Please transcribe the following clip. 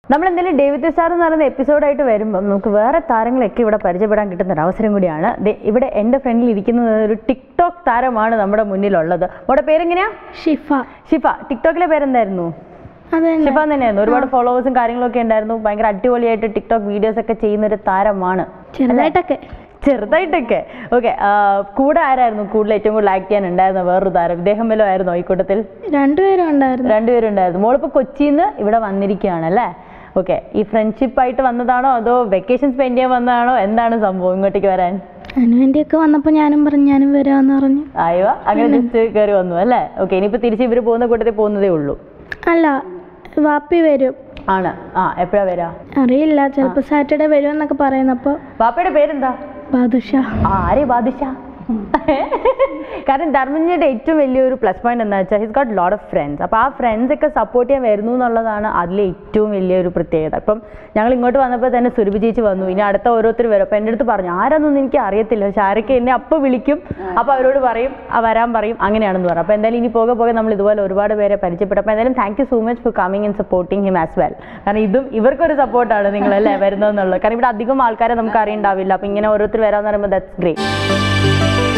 നമ്മൾ എന്തെങ്കിലും David sir എന്ന് പറയുന്ന എപ്പിസോഡായിട്ട് വരുമ്പോൾ നമുക്ക് വേറെ താരങ്ങളൊക്കെ ഇവിടെ പരിചയപ്പെടാൻ കിട്ടുന്ന ഒരു അവസരം കൂടിയാണ്. ഇവിടെ എൻ്റെ ഫ്രണ്ടിൽ ഇരിക്കുന്നത് ഒരു ടിക്ടോക്ക് താരമാണ് നമ്മുടെ മുന്നിലുള്ളത്. അവിടെ പേരെങ്ങനെയാ? ഷിഫ. ഷിഫ. ടിക്ടോക്കിലെ പേരെന്തായിരുന്നു? ഷിഫ തന്നെയായിരുന്നു. ഒരുപാട് ഫോളോവേഴ്സും കാര്യങ്ങളൊക്കെ ഉണ്ടായിരുന്നു. ഭയങ്കര അടിപൊളിയായിട്ട് ടിക്ടോക്ക് വീഡിയോസ് ഒക്കെ ചെയ്യുന്ന ഒരു താരമാണ്. ചെറുതായിട്ടൊക്കെ. ഓക്കെ. കൂടെ ആരായിരുന്നു കൂടുതൽ ഏറ്റവും കൂടുതൽ ആക്ട് ചെയ്യാൻ ഉണ്ടായിരുന്ന വേറൊരു താരം? ഇദ്ദേഹം വല്ലതും ആയിരുന്നോ ഈ കൂട്ടത്തിൽ? രണ്ടുപേരും ഉണ്ടായിരുന്നു. മോളിപ്പോൾ കൊച്ചിയിൽ നിന്ന് ഇവിടെ വന്നിരിക്കുകയാണല്ലേ? ഓക്കെ. ഈ ഫ്രണ്ട്ഷിപ്പ് ആയിട്ട് വന്നതാണോ അതോ വെക്കേഷൻ സ്പെൻഡ് ചെയ്യാൻ വന്നതാണോ? എന്താണ് സംഭവം ഇങ്ങോട്ടേക്ക് വരാൻ? അനുവേണ്ടിയൊക്കെ വന്നപ്പോൾ ഞാനും വരാമെന്ന് പറഞ്ഞു. അയ്യോ, അങ്ങനെ ജസ്റ്റ് കയറി വന്നു അല്ലേ? ഓക്കെ. ഇനിയിപ്പോൾ തിരിച്ച് ഇവർ പോകുന്ന കൂട്ടത്തിൽ പോകുന്നതേ ഉള്ളൂ? അല്ല, വാപ്പി വരും. ആണ്. എപ്പോഴാ വരാ അറിയില്ല, ചിലപ്പോൾ സാറ്റർഡേ വരും എന്നൊക്കെ പറയുന്നപ്പോൾ. വാപ്പയുടെ പേരെന്താ? ബാദുഷാ. ആരെ ബാദുഷാ? കാരണം ധർമ്മജന്റെ ഏറ്റവും വലിയൊരു പ്ലസ് പോയിന്റ് എന്താ വെച്ചാൽ his got lot of friends. അപ്പോൾ ആ ഫ്രണ്ട്സ് ഒക്കെ സപ്പോർട്ട് ചെയ്യാൻ വരുന്നു എന്നുള്ളതാണ് അതിലെ ഏറ്റവും വലിയൊരു പ്രത്യേകത. ഇപ്പം ഞങ്ങൾ ഇങ്ങോട്ട് വന്നപ്പോൾ തന്നെ സുരഭി ചേച്ചി വന്നു. ഇനി അടുത്ത ഓരോരുത്തർ വരും. അപ്പോൾ എൻ്റെ അടുത്ത് പറഞ്ഞു ആരാന്നൊന്നും എനിക്ക് അറിയത്തില്ല, പക്ഷെ ആരൊക്കെ എന്നെ അപ്പോൾ വിളിക്കും, അപ്പോൾ അവരോട് പറയും വരാൻ പറയും, അങ്ങനെയാണെന്ന് പറയും. അപ്പോൾ എന്തായാലും ഇനി പോകെ നമ്മൾ ഇതുപോലെ ഒരുപാട് പേരെ പരിചയപ്പെട്ടു. അപ്പോൾ എന്തായാലും thank you so much for coming and supporting him as well. കാരണം ഇവർക്കൊരു സപ്പോർട്ടാണ് നിങ്ങളല്ലേ വരുന്നതെന്നുള്ളത്. കാരണം ഇവിടെ അധികം ആൾക്കാരെ നമുക്ക് അറിയണ്ടാവില്ല. അപ്പോൾ ഇങ്ങനെ ഓരോരുത്തർ വരാമെന്ന് പറയുമ്പോൾ ദാറ്റ്സ് ഗ്രേറ്റ്.